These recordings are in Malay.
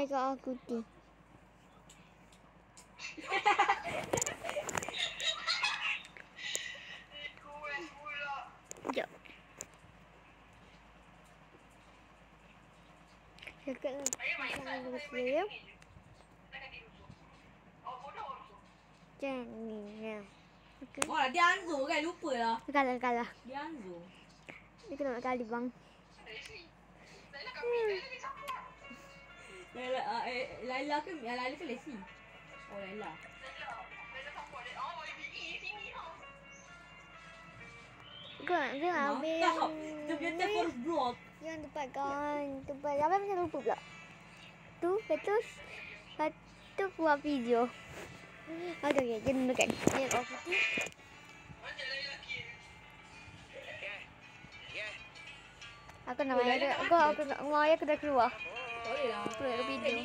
tengok aku ti. Sekejap. Cakap lah. Saya. Macam ni. Okay. Wah, dia Anzo kan? Lupa lah. Kalah. Dia Anzo. Dia kena nak kali bang. Laila ke? Laila ke Lesi? Oh, Laila. Kau ambil yang... Dia punya first vlog. Yang tempat apa macam lupa pula. Tu, lepas tu buat video. Okay, jangan makan. Ni kau putih. Aku nak main. Aku nak main. Aku dah keluar. Boleh lah. Keluar video.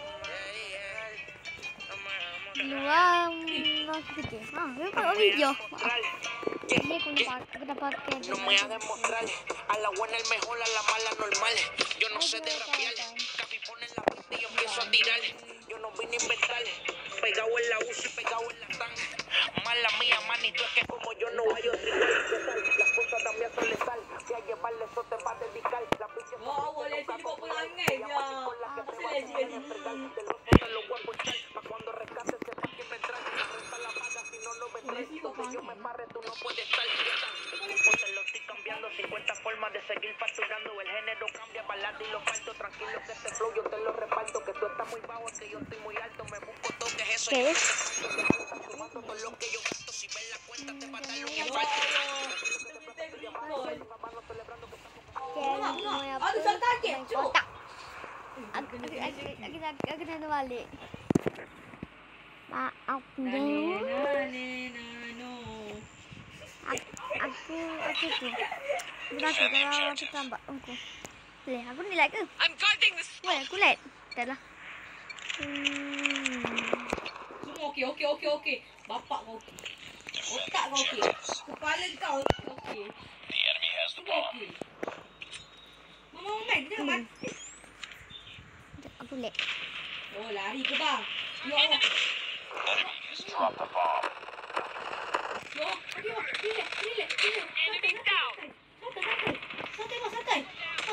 Keluar. Aku fikir. Dia buat video. Ini aku nak pakai. No me ha demostrar a la buena el mejor, a la mala normal. Yo no sé de rapear. Capi pone la pista y yo empiezo a tirar. Yo no vine a inventar. Pegado en la UCI, pegado en la TAN. Mala mía, manito, es que como yo no hay otro igual. Las cosas también son letal. Si a llevarle eso te va a dedicar. La pinche boleh sini kau pulang ya. los guapos para cuando rescate sepa quién me trae. Renta la paga, si no, no vendré. Donde yo me barre, tú no puedes estar. Pues te lo estoy cambiando, 50 formas de seguir facturando. El género cambia, balada y lo falto. Tranquilo que este flow yo te lo reparto. Que tú estás muy bajo, que yo estoy muy alto. Me busco toques, eso ¿Qué es? Sumando todo lo que yo gasto. Si ves la cuenta te va a dar un infarto. Aduh, santai ke? Cuk. Aku nak balik. Maaf No. Aku tu. Berapa kalau aku tambah aku. Boleh, aku ni like ke? I'm guarding the Boleh, aku like. Dah lah. Semua okey. Bapak kau okey. Otak kau okey. Kepala kau okey. Semua okey. Mama main dia jangan mati. Aku like. Oh, lari ke bang? Ya Allah. Drop the bomb. Yo, relax. Enemy down. Santai.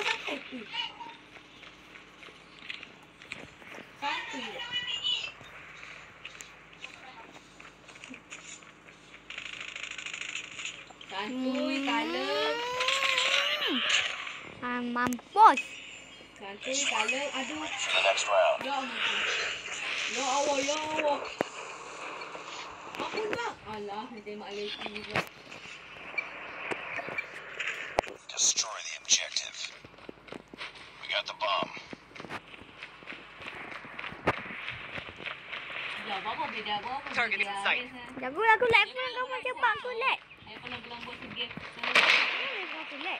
Santuy, kalem. Mampus. Santuy, kalem. Aduh. The next round. Ya Allah. Apa bang? Alah, nak tembak lagi pula. Destroy the objective. We got the bomb. Ya, apa beda? Target in sight. Jago aku like pun kau macam pak aku like. Ayo pulang buat sedih. Aku like.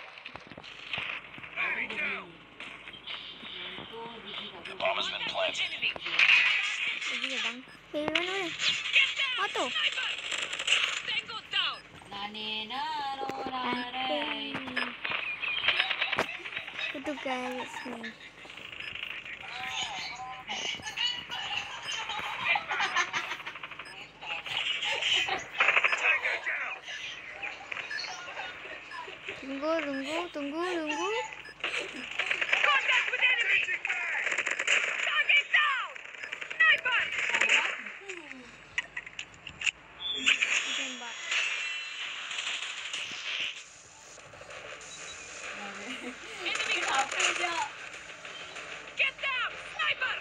The bomb has been planted. Ini bang. Mana? Auto. Itu guys ni. Tunggu. Contact with enemy. Target down. Sniper. Tembak. Enemy contact. Get down. Sniper.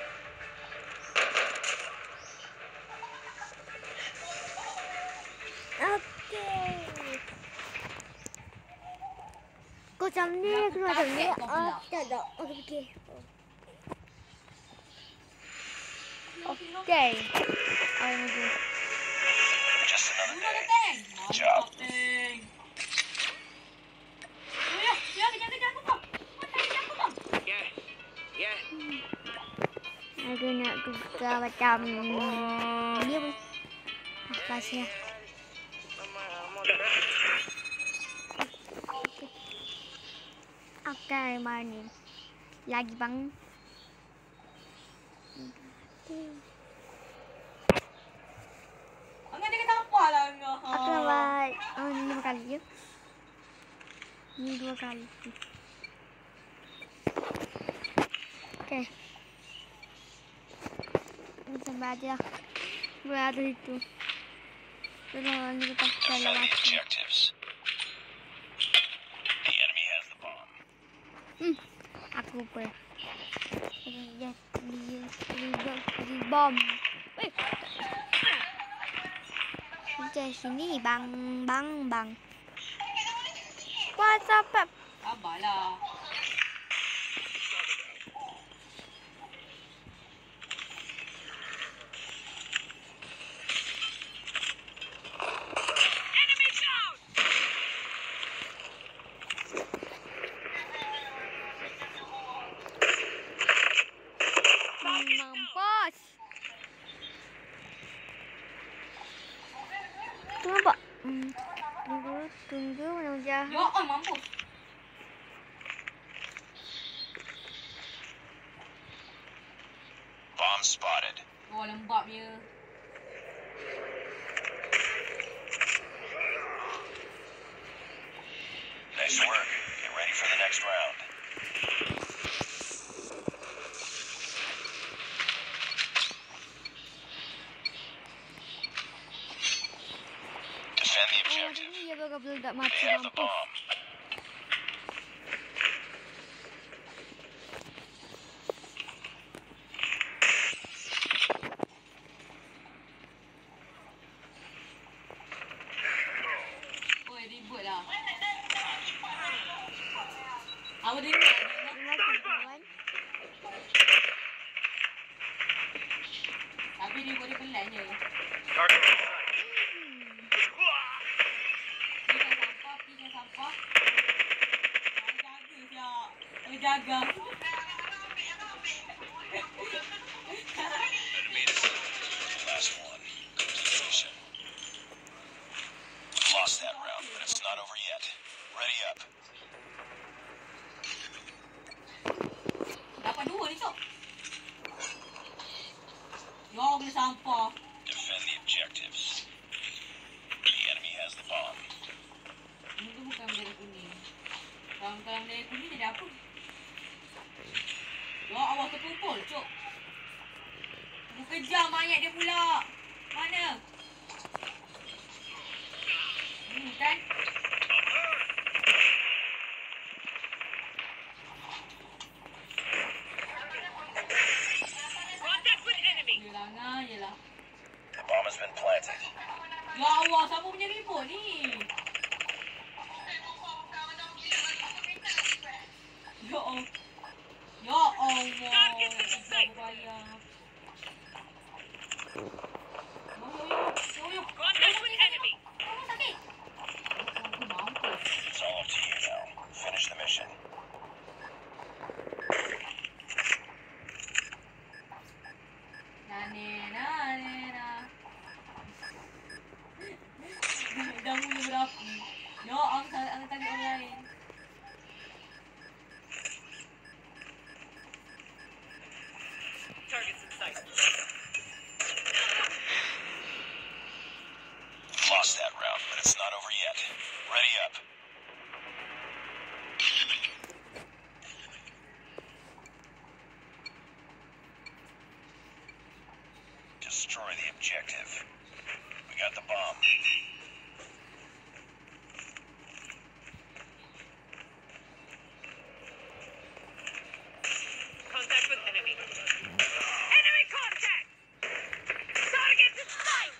Okay. Kau macam ni keluar macam ni. Tak. Aku fikir. Okay. Just another day. Tank. Good job. Ya, kejar aku bang. Yeah. Aku nak tukar macam dia pun. Pasnya. Okay, mana? Lagi bang. Ini 2 kali. Okey. Ini sampai aja. Berada itu. Kalau ini kita jalan lagi. Aku boleh. Ya, di bom. Di sini bang. What's up? Sabarlah. Mampus. Tunggu, Pak. Tunggu, menuju. Ya, mampus. Bomb spotted. Oh, lembab dia. Nice work. Get ready for the next round. Defend the objective. Ini dia betul tak mati. They have the Mampus. bomb. Oi, ribut lah. Awak dengar? Tapi ribut dia pelan je. Pisang sampah. Jaga. Last one. Completion. Lost that round, but it's not over yet. Ready up. Dapat 2 ni, Cok. Ya, boleh sampah. Defend the objectives. The enemy has the bomb. Ini tu bukan bendera kuning. Kalau bendera kuning jadi apa? Ya, awak terkumpul, Cok. Aku kejar mayat dia pula. Mana? Kan? Yelah. The bomb has been planted. Ya Allah, siapa punya ribut ni? Ya Allah. Ya Allah. Kita berbayar. It's all up to you now. Finish the mission. Nana. Dah mula berapi. Ya, angkat orang lain. Targets in sight. Lost that round, but it's not over yet. Ready up. Destroy the objective. We got the bomb. Contact with enemy. Enemy contact! Target in sight!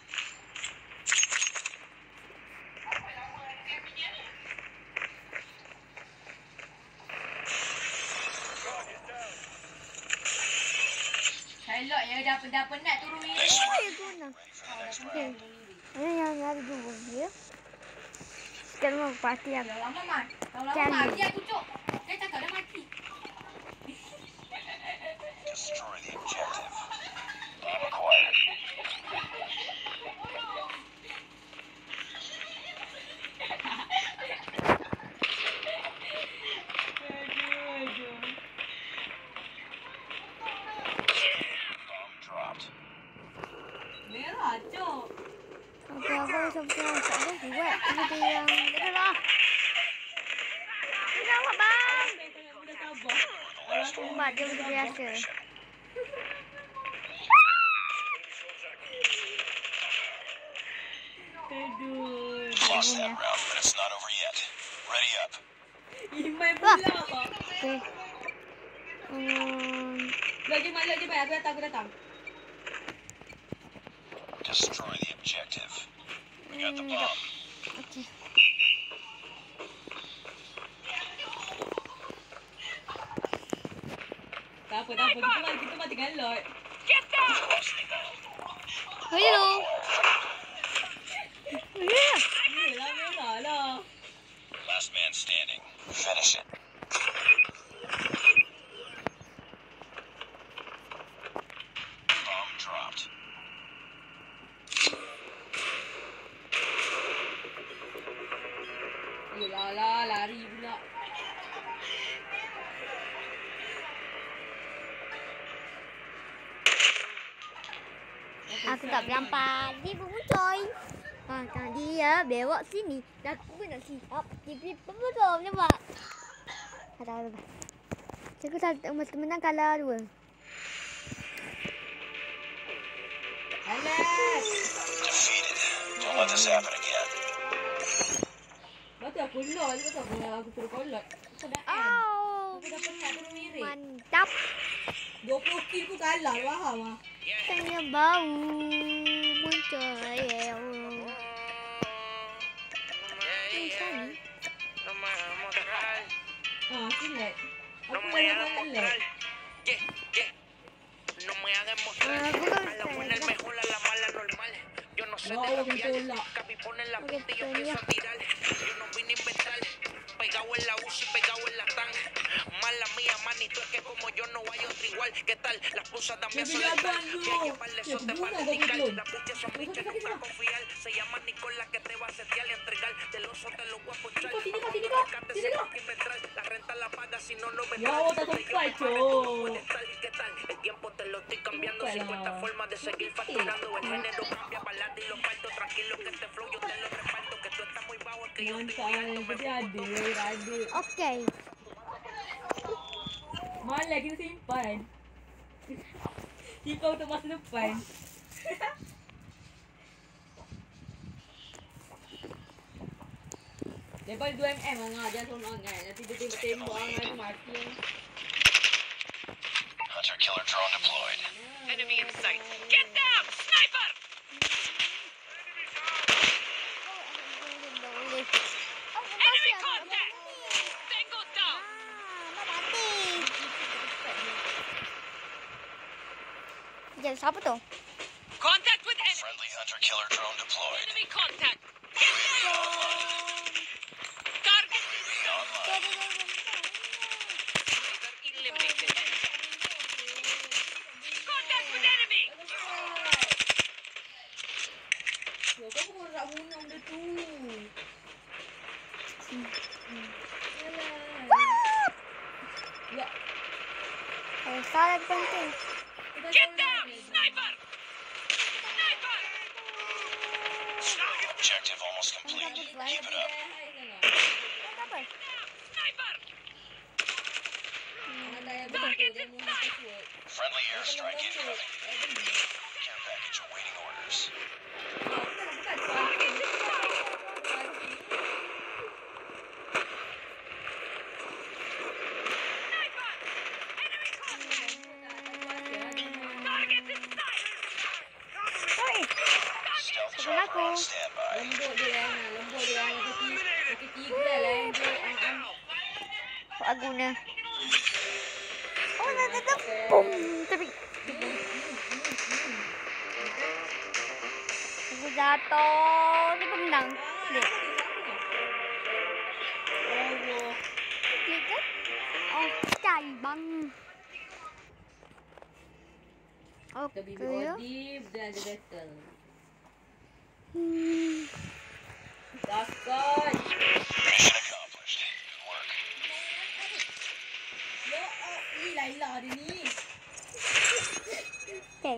Elok ya, dah penat turun ni. Nice work. Ayo guna. Ready for the next Okey. round. Ini yang ada 2 ya. Sekarang mau parti yang Kalau lama mat. Kalau Kan. lama mati aku, Cok. Dia cakap dah mati. Destroy the objective. Bomb acquired. Bomb dropped. Merah, Cok. okey, aku rasa macam tak ada buat. Ini dia yang ada lah. buat dia macam biasa. Aduh. Lost that round, but it's not over yet. Ready up. Iman Wah. pula. Okey. Lagi mak, lagi mak. Aku datang. Destroy the objective. We got the bomb. Okey. Tak apa. Kita mati dengan lot. Get down! Lost the bomb. Hello. Merah lah. Last man standing. Finish it. Bomb dropped. Yelah, lari pula. Aku tak berlampat. Dia bermucoy. Tadi ya bewok sini. Dah aku nak siap. Dia belum nampak. Ada. Aku tak menang kalah 2. Alas. Defeated. Don't let this happen again. Lepas tu aku lot. Lepas tu aku suruh kau lot. Aku dah end. Oh. Aku dah penat turun miring. Mantap. 20 kill pun kalah. Faham lah. Tanya bau muncul. Silat. No Aku me dah hagas dapat mostrar. lag. Yeah. No me hagas mostrar. A la buena el mejor, a la mala normal. Yo no sé de Wow, rapear. qué tola. Capi pone la punta y yo empiezo a tirar. Yo no vine a inventar. Pegado en la UCI, pegado en la TAN. Mala mía, manito, es que como yo no hay otro igual. ¿Qué tal? Las pusas también son letal. Voy a llevarle eso te va a dedicar. Las bichas son bichos, no para confiar. Se llama Nicola que te va a setear y entregar. Del oso te lo voy a ponchar. Se va a inventar. La renta la paga si no lo ves. Wow, está con pacho. ¿Qué tal? El tiempo te lo estoy cambiando. 50 formas de seguir facturando. El género cambia para adelante y lo parto. Tranquilo que este flow yo te lo reparto. Que tú estás muy bajo, es que yo estoy alto. Me Ada. Okey. Malah kita simpan. Simpan untuk masa depan. Lepas 2mm lah. Jangan seronok kan. Nanti dia tembak kan mati. Hunter killer drone deployed. Enemy in sight. Get down! Sniper! Enemy contact! Tango down! Jadi siapa tu? Contact with enemy! Friendly hunter killer drone deployed. Enemy contact! Get down! Target Online. eliminated. Contact with enemy! Ya, kau pun nak bunuh dia tu. Ya. Salah penting. Get down! Sniper! Sniper! Objective almost complete. Keep it up. Apa? Sniper! Friendly airstrike incoming. Care package awaiting orders. Target in sight! Sorry. Stealth Sabi chopper ako. on standby. Lembut dia kan. Lembut dia kan. Kaki 3 lah. Aku guna. Oh, dah. Boom. Tapi. Aku jatuh. Dia menang. Dia. Dia kan? Oh, cai bang. Kita Okey. BBOD dan ada battle. Hmm. Takkan. Mission accomplished. Good work. Ya, ni Laila dia ni. Okey.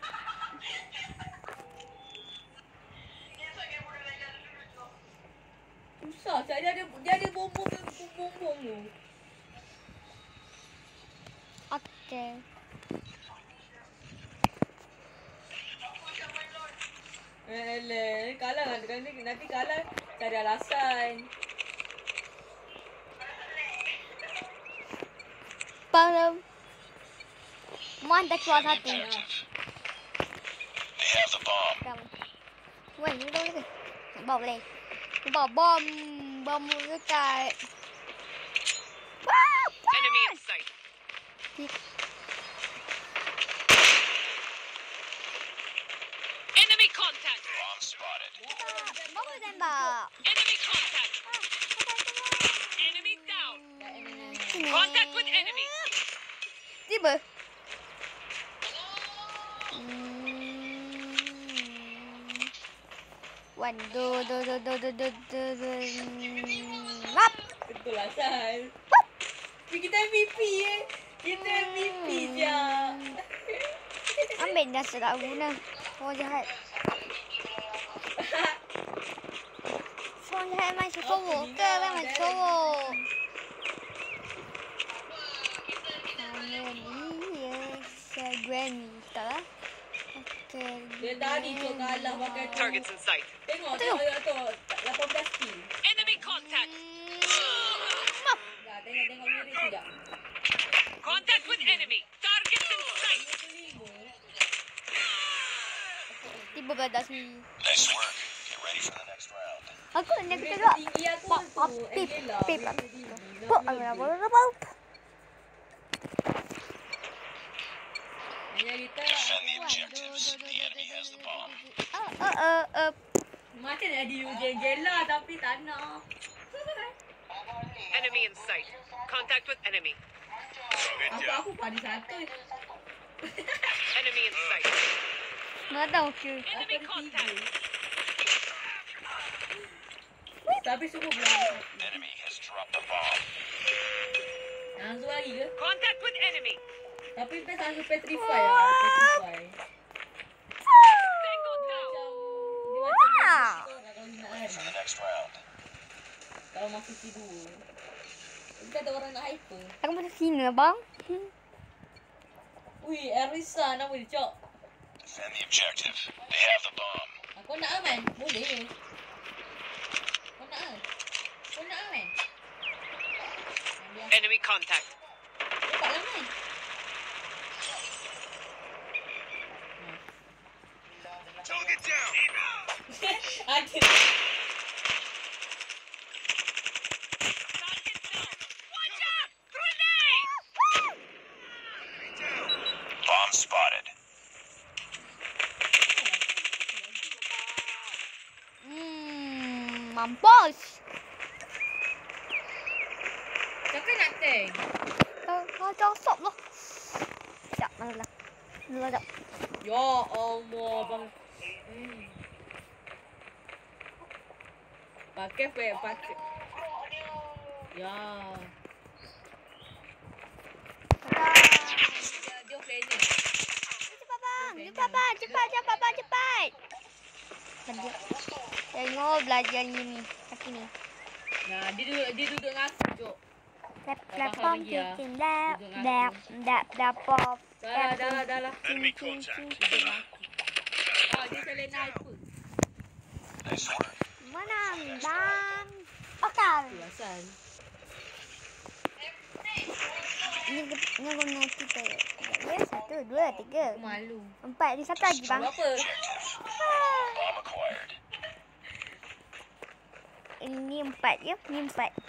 Susah. Dia ada bom tu. Okay. Kalah nanti kalah cari alasan. Palam. Muan dah keluar satu. They have the bomb. Kamu. Weh, ni tahu lagi. Nak bawa boleh. Nak bawa bom. Bom dekat. Enemy in sight. Enemy contact. Bomb spotted. Bom tembak. Enemy contact. Enemy down. Contact with enemy. Tiba. One, do. Lap. Betul lah Sal. Kita MVP Kita MVP je. Ambil dah tak guna. Orang jahat. Orang jahat macam cowok ke? Memang cowok. Granny. Tak lah. Okay. Dia tadi tu kalah pakai tu. Targets in sight. Tengok 18 kill. Enemy contact. Dah tengok mirip tu dah. Contact with enemy. Targets in sight. Tiba badak sini. Nice work. Get ready for the next round. Aku nak kita dua. Tinggi aku Pop, tu. pop, pip, Angela, pip, dia pop. tinggi. Pop, Hanya kita Defend the objectives. The enemy has the bomb. macam nak diuji Angela tapi tak nak. Enemy in sight. Contact with enemy. Aku pada satu. Enemy in sight. Nak tahu ke? Enemy contact. Tapi suruh belah. Enemy has dropped the bomb. Langsung lagi ke? Contact with enemy. Tapi kita langsung petrify lah. Petrify. Tango down. Dia macam kalau nak For lari. the next round. Kalau masuk tidur. Kita ada orang nak hyper. Aku masuk sini lah bang. Ui, Arisa nama dia, Cok. Defend the objective. They have the bomb. Kau nak aman? Boleh. Kau nak aman? Kau nak aman? Enemy contact. Cepat lah man. Target down. Ada. Target down. Watch out! Grenade! Bomb spotted. Mampus. Cakap nak tank. Kau stop lah. Tak, malah. Meledak. Ya Allah, bang. Pakai. Ya. Dia planning. Cepat bang. Cepat. Tengok belajar ni. Kaki ni. Nah, dia duduk dengan aku, Cok. Lapom kitchen lapop. Dah lah. Enemy contact. Dia selena hyper. Nice work. Menang bang. Okey. Tu asal. Ini guna kita. Ya, 1, 2, 3, Malu. 4. Di satu lagi bang. Apa? Bomb acquired. Ini 4 ya. Ini 4.